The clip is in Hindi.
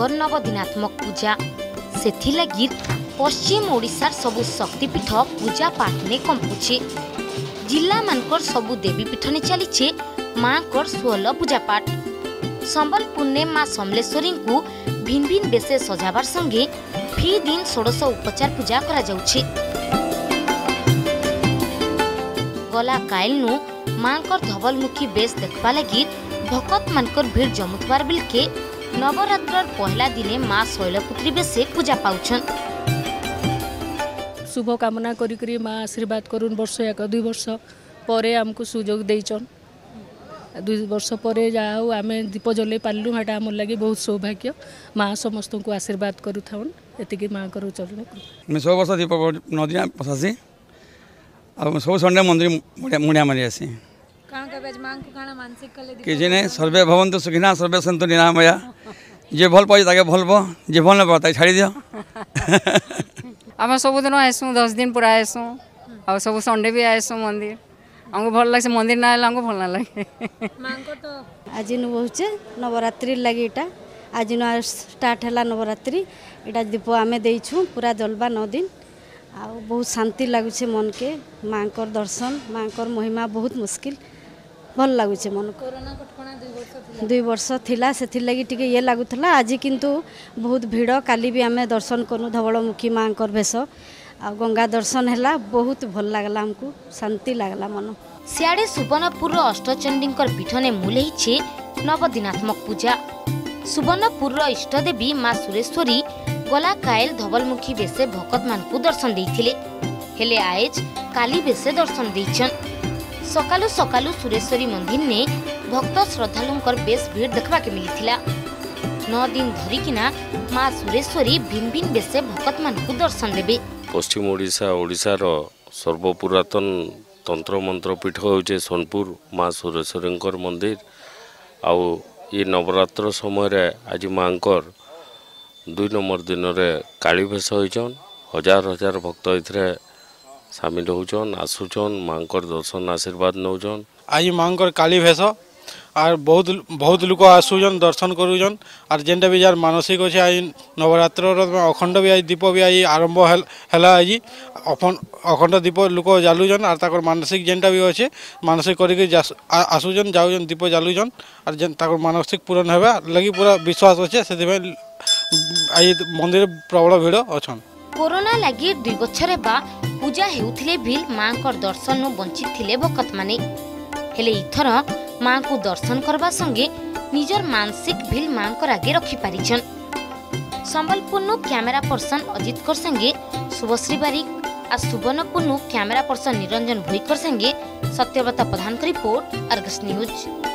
नवदिनात्मक पूजा से लगी पश्चिम ओडिशार सबु शक्तिपीठ पूजा पाठ ने कंपुचे। जिला मानकर सबु देवीपीठ ने चलीचे माँ कर 16 पूजा पाठ। संबलपुर ने माँ समलेश्वरी को भिन्न भिन्न बेसे सजाबार संगे फी दिन 16 उपचार पूजा करा जाउछे। गला कायल नु माँ कर धवलमुखी बेस देखबा लगी भकत मानकर भीड़ जमुतबार बिल के नवरात्र पहला दिने माँ शैलपुत्री बेसे पूजा पाउछन। शुभ कामना करी माँ आशीर्वाद करुन वर्ष या 2 वर्ष परे आमको सुजोग देइछन। 2 वर्ष परे जाऊ आमे दीप जले पालु हाटा हमर लागि बहुत सौभाग्य। माँ समस्त को आशीर्वाद करू थाउन एतिकी माँ करू चलन। मैं 100 वर्ष दीप नदिया पसासी अब सब संडे मंदिर मुड़िया मारी आसी किसी नहीं सर्वे भवन्तु सुखिना सर्वे सन्तु निरामया जे भल पाई ताके भल पो जे भल न पाता छाड़ी दियो। आम सब दिन आसू 10 दिन पूरा आसू और सब संडे भी आसू मंदिर हमको भल लगे मंदिर ना हमको भल ना लगे। आज बहुचे नवरात्रि लगी इटा आज स्टार्ट है नवरात्रि इटा दीप आमे देइछु पूरा जलवा 9 दिन आ बहुत शांति लगुचे मन के। माँ कर दर्शन माँ कर महिमा बहुत मुश्किल भल लगुचे मन। कोरोना कटकणा 2 वर्ष थिला से लगी टिके ये लगुला आज किंतु बहुत भीड़ काली भी आमे दर्शन करूँ धवलमुखी माँ कर भेष आ गंगा दर्शन है बहुत भल लगला हमको शांति लगला मन। सियाड़े सुवर्णपुर अष्टचंडी पीठ ने मूलही नवदिनात्मक पूजा। सुवर्णपुर इष्टदेवी माँ सुरेश्वरी गला कायल धवलमुखी बेसे भकत मान को दर्शन देइथिले हेले आएज काली बेसे दर्शन देइछन। सकालु सकालु सुरेश्वरी मंदिर ने भक्त श्रद्धालुंकर बेस भीड़ देखबा के मिलिथिला। 9 दिन धरिकिना माँ सुरेश्वरी भिन्न भिन्न बेसे भकत मान को दर्शन देबे। पश्चिम ओडिशा रो सर्वपुरातन तंत्र मंत्र पीठ होचे सोनपुर माँ सुरेश्वरी मंदिर। आउ ये नवरात्र समय आज माँकर 2 नंबर दिन रे काली भेष होइछन। हजार हजार भक्त इथरे शामिल होचन आसुचन माँकर दर्शन आशीर्वाद नौचन। आज माँकर काली भेष और बहुत लोग आसुचन दर्शन करूचन और जेनटा भी जार मानसिक अच्छे आज नवरात्र अखंड भी आज दीप भी आज आरंभ है। आज अखंड दीप लोक जालुचन और ताकर मानसिक जेनटा भी अच्छे मानसिक करके आसुचन जाऊन दीप जालुचन और जेन ताकर मानसिक पूरण होगा लगी पूरा विश्वास अच्छे से आज मंदिर प्रबल भीड़ अच्छा। कोरोना लगी 2 बछरे बा पूजा हेउथिले भी माँ कर दर्शन नु वंचित थिले भकत माने हेले इथर माँ को दर्शन करबा संगे निजर मानसिक भील माँ कर आगे रखी पारिछन। संबलपुर नु कैमरा पर्सन अजित कर संगे शुभश्री बारिक आ सुवर्णपुर नु कैमरा पर्सन निरंजन भोईकर संगे सत्यव्रता प्रधान का रिपोर्ट अर्गस न्यूज।